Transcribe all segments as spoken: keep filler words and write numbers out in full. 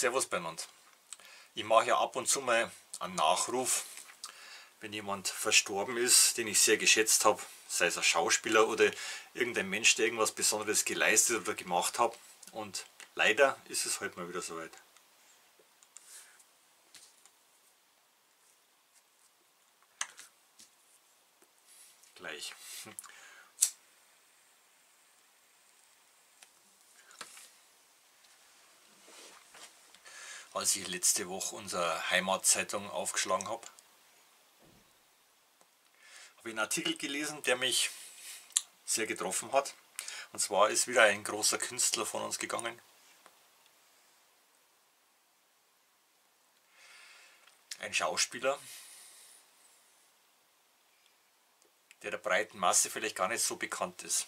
Servus beieinander. Ich mache ja ab und zu mal einen Nachruf, wenn jemand verstorben ist, den ich sehr geschätzt habe, sei es ein Schauspieler oder irgendein Mensch, der irgendwas Besonderes geleistet oder gemacht hat. Und leider ist es heute mal wieder soweit. Gleich. Als ich letzte Woche unsere Heimatzeitung aufgeschlagen habe, habe ich einen Artikel gelesen, der mich sehr getroffen hat. Und zwar ist wieder ein großer Künstler von uns gegangen. Ein Schauspieler, der der breiten Masse vielleicht gar nicht so bekannt ist.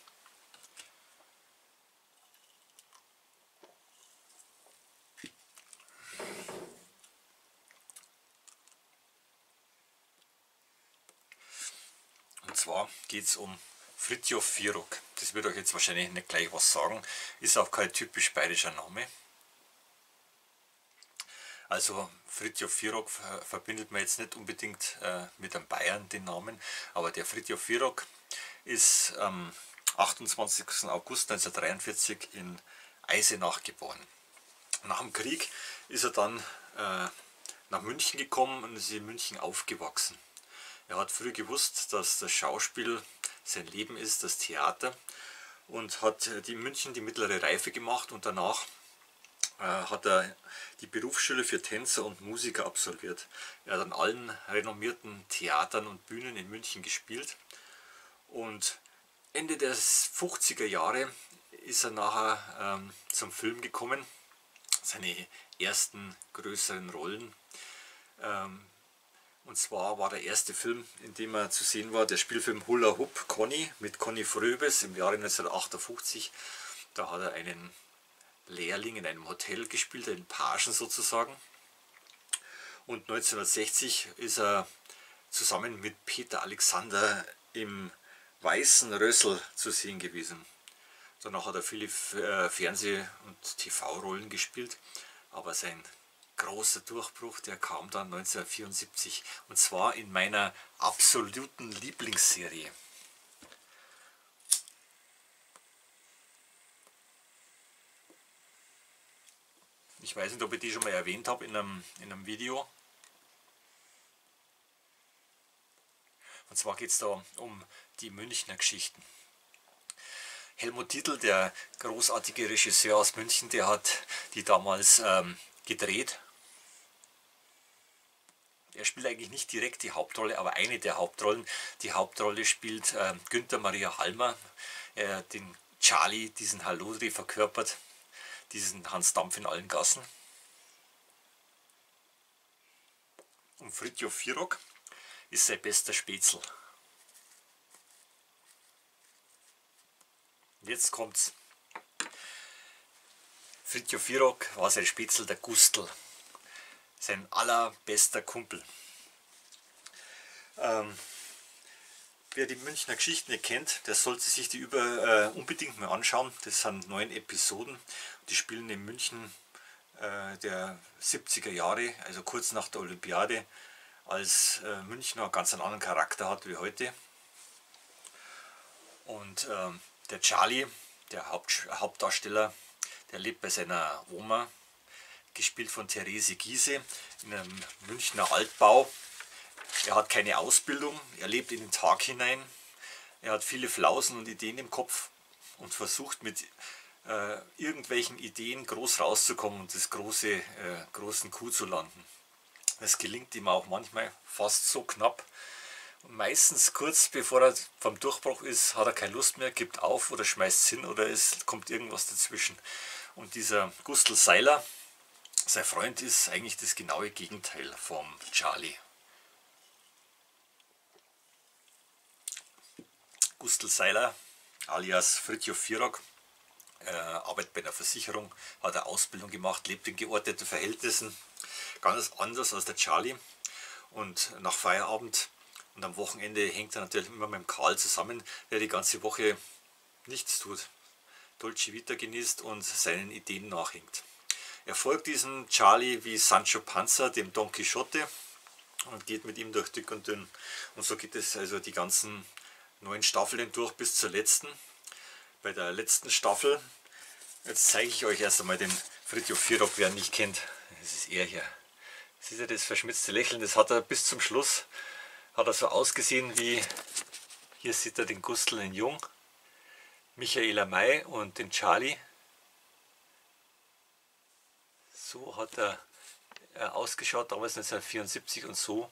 Und zwar geht es um Fritjof Virok. Das wird euch jetzt wahrscheinlich nicht gleich was sagen, ist auch kein typisch bayerischer Name. Also Fritjof Virok verbindet man jetzt nicht unbedingt äh, mit einem Bayern den Namen, aber der Fritjof Virok ist am achtundzwanzigsten August neunzehnhundertdreiundvierzig in Eisenach geboren. Nach dem Krieg ist er dann äh, nach München gekommen und ist in München aufgewachsen. Er hat früh gewusst, dass das Schauspiel sein Leben ist, das Theater, und hat die in München die mittlere Reife gemacht und danach äh, hat er die Berufsschule für Tänzer und Musiker absolviert. Er hat an allen renommierten Theatern und Bühnen in München gespielt und Ende der fünfziger Jahre ist er nachher ähm, zum Film gekommen, seine ersten größeren Rollen. Ähm, Und zwar war der erste Film, in dem er zu sehen war, der Spielfilm Hula Hoop Conny mit Conny Fröbes im Jahre neunzehnhundertachtundfünfzig. Da hat er einen Lehrling in einem Hotel gespielt, einen Pagen sozusagen. Und neunzehnhundertsechzig ist er zusammen mit Peter Alexander im Weißen Rössl zu sehen gewesen. Danach hat er viele Fernseh- und T V-Rollen gespielt, aber sein großer Durchbruch, der kam dann neunzehnhundertvierundsiebzig, und zwar in meiner absoluten Lieblingsserie. Ich weiß nicht, ob ich die schon mal erwähnt habe in einem, in einem Video. Und zwar geht es da um die Münchner Geschichten. Helmut Dietl, der großartige Regisseur aus München, der hat die damals ähm, gedreht. Er spielt eigentlich nicht direkt die Hauptrolle, aber eine der Hauptrollen. Die Hauptrolle spielt äh, Günther Maria Halmer, äh, den Charlie, diesen Hallodri verkörpert, diesen Hans Dampf in allen Gassen. Und Fritjof Virok ist sein bester Spätzl. Jetzt kommt's. Fritjof Virok war sein Spätzl der Gustl, sein allerbester Kumpel. Ähm, wer die Münchner Geschichten nicht kennt, der sollte sich die über, äh, unbedingt mal anschauen. Das sind neun Episoden, die spielen in München äh, der siebziger Jahre, also kurz nach der Olympiade, als äh, München noch ganz einen anderen Charakter hat wie heute. Und ähm, der Charlie, der Haupt, Hauptdarsteller, der lebt bei seiner Oma, gespielt von Therese Giehse, in einem Münchner Altbau. Er hat keine Ausbildung, er lebt in den Tag hinein, er hat viele Flausen und Ideen im Kopf und versucht mit äh, irgendwelchen Ideen groß rauszukommen und das große, äh, großen Coup zu landen. Das gelingt ihm auch manchmal fast so knapp. Und meistens kurz bevor er vom Durchbruch ist, hat er keine Lust mehr, gibt auf oder schmeißt es hin oder es kommt irgendwas dazwischen. Und dieser Gustl Seiler, sein Freund, ist eigentlich das genaue Gegenteil vom Charlie. Gustl Seiler alias Fritjof Virok äh, arbeitet bei einer Versicherung, hat eine Ausbildung gemacht, lebt in geordneten Verhältnissen, ganz anders als der Charlie. Und nach Feierabend und am Wochenende hängt er natürlich immer mit dem Karl zusammen, der die ganze Woche nichts tut, Dolce Vita genießt und seinen Ideen nachhängt. Er folgt diesem Charlie wie Sancho Panza, dem Don Quixote, und geht mit ihm durch dick und dünn. Und so geht es also die ganzen neun Staffeln durch bis zur letzten. Bei der letzten Staffel, jetzt zeige ich euch erst einmal den Frithjof Vierock, wer ihn nicht kennt. Das ist er hier. Seht ihr das verschmitzte Lächeln? Das hat er bis zum Schluss, hat er so ausgesehen wie, hier sieht er den Gustl in Jung, Michaela May und den Charlie. So hat er ausgeschaut, damals neunzehnhundertvierundsiebzig, und so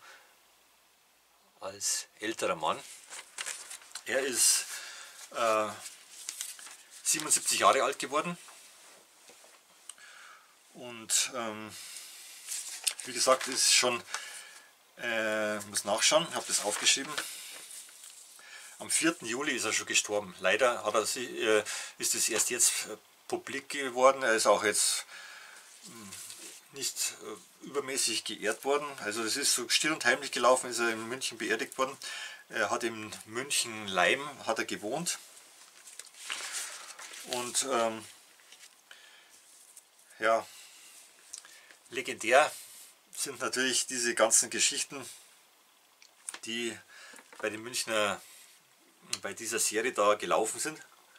als älterer Mann. Er ist äh, siebenundsiebzig Jahre alt geworden und ähm, wie gesagt, ist schon, äh, muss nachschauen, ich habe das aufgeschrieben. Am vierten Juli ist er schon gestorben. Leider hat er sie, äh, ist es erst jetzt äh, publik geworden. Er ist auch jetzt mh, nicht äh, übermäßig geehrt worden. Also es ist so still und heimlich gelaufen, ist er in München beerdigt worden. Er hat in München Leim hat er gewohnt. Und ähm, ja, legendär sind natürlich diese ganzen Geschichten, die bei den Münchner, bei dieser Serie da gelaufen sind.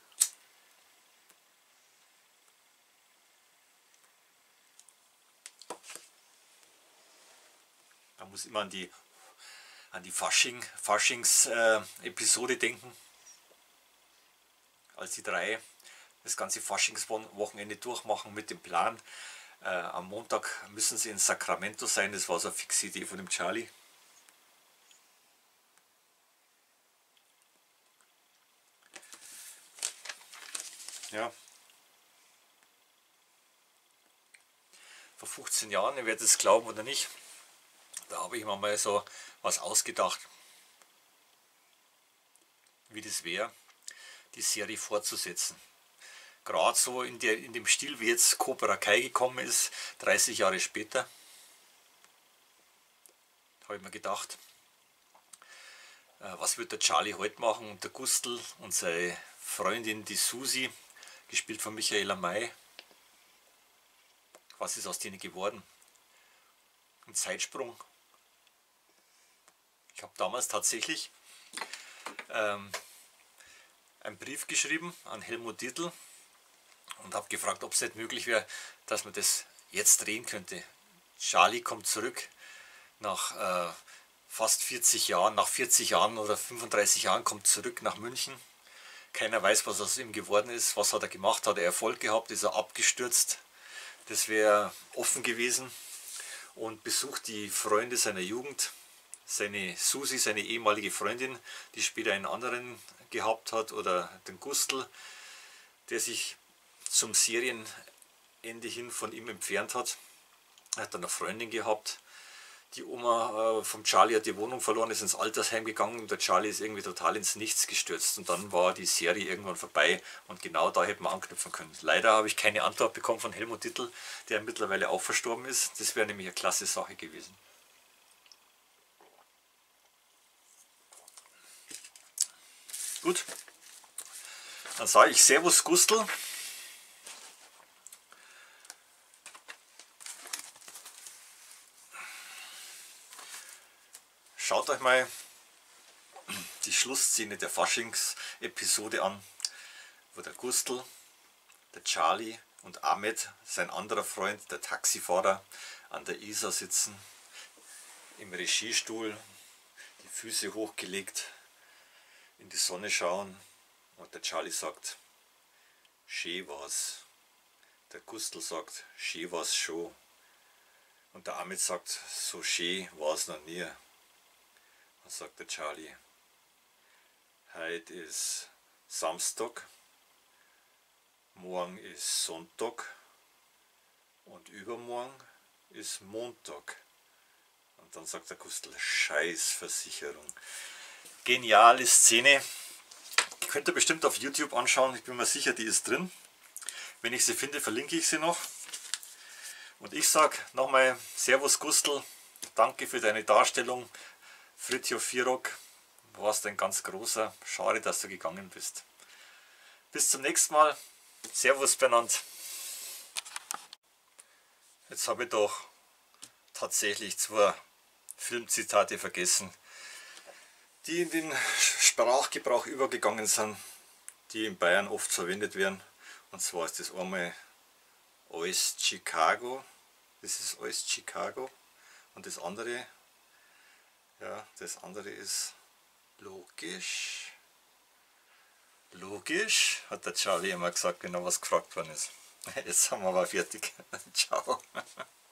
Man muss immer an die, an die Fasching, Faschings-Episode äh, denken, als die drei das ganze Faschingswochenende durchmachen mit dem Plan. Äh, am Montag müssen sie in Sacramento sein, das war so eine fixe Idee von dem Charlie. Ja. Vor fünfzehn Jahren, ihr werdet es glauben oder nicht, da habe ich mir mal so was ausgedacht, wie das wäre, die Serie fortzusetzen. Gerade so in, der, in dem Stil, wie jetzt Cobra Kai gekommen ist, dreißig Jahre später, habe ich mir gedacht, äh, was wird der Charlie heute machen und der Gustl und seine Freundin, die Susi, gespielt von Michaela May. Was ist aus denen geworden? Ein Zeitsprung. Ich habe damals tatsächlich ähm, einen Brief geschrieben an Helmut Dietl und habe gefragt, ob es nicht möglich wäre, dass man das jetzt drehen könnte. Charlie kommt zurück nach äh, fast vierzig Jahren, nach vierzig Jahren oder fünfunddreißig Jahren, kommt zurück nach München. Keiner weiß, was aus ihm geworden ist, was hat er gemacht, hat er Erfolg gehabt, ist er abgestürzt. Das wäre offen gewesen. Und besucht die Freunde seiner Jugend, seine Susi, seine ehemalige Freundin, die später einen anderen gehabt hat, oder den Gustl, der sich zum Serienende hin von ihm entfernt hat. Er hat dann eine Freundin gehabt. Die Oma äh, vom Charlie hat die Wohnung verloren, ist ins Altersheim gegangen und der Charlie ist irgendwie total ins Nichts gestürzt. Und dann war die Serie irgendwann vorbei und genau da hätte man anknüpfen können. Leider habe ich keine Antwort bekommen von Helmut Dietl, der mittlerweile auch verstorben ist. Das wäre nämlich eine klasse Sache gewesen. Gut, dann sage ich Servus Gustl. Schaut euch mal die Schlussszene der Faschings-Episode an, wo der Gustl, der Charlie und Ahmed, sein anderer Freund, der Taxifahrer, an der Isar sitzen, im Regiestuhl, die Füße hochgelegt, in die Sonne schauen, und der Charlie sagt, schön war's. Der Gustl sagt, schön war's schon. Und der Ahmed sagt, so schön war's noch nie. Dann sagt der Charlie, heute ist Samstag, morgen ist Sonntag und übermorgen ist Montag. Und dann sagt der Gustl, Scheißversicherung. Geniale Szene. Die könnt ihr bestimmt auf YouTube anschauen, ich bin mir sicher, die ist drin. Wenn ich sie finde, verlinke ich sie noch. Und ich sage nochmal Servus Gustl, danke für deine Darstellung. Frithjof Vierock, warst ein ganz großer. Schade, dass du gegangen bist. Bis zum nächsten Mal. Servus Bernhard. Jetzt habe ich doch tatsächlich zwei Filmzitate vergessen, die in den Sprachgebrauch übergegangen sind, die in Bayern oft verwendet werden. Und zwar ist das einmal alles Chicago, das ist alles Chicago, und das andere, ja, das andere ist logisch. Logisch, hat der Charlie immer gesagt, wenn er was gefragt worden ist. Jetzt sind wir aber fertig. Ciao.